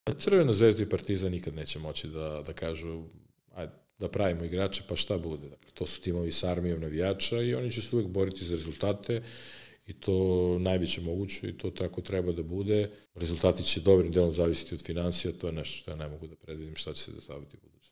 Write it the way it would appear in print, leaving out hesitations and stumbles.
Crvena zvezda i Partizan nikad neće moći da kažu ajde, da pravimo igrače, pa šta bude. Dakle, to su timovi sa armijom navijača i oni će se uvek boriti za rezultate i to najveće moguće i to tako treba da bude. Rezultati će dobrim delom zavisiti od financija, to je nešto što ja ne mogu da predvidim šta će se dešavati u budućnosti.